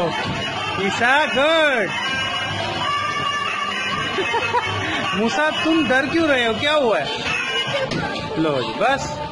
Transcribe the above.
ईसा good. मूसा तुम डर क्यों रहे हो, क्या हुआ है? लो जी बस।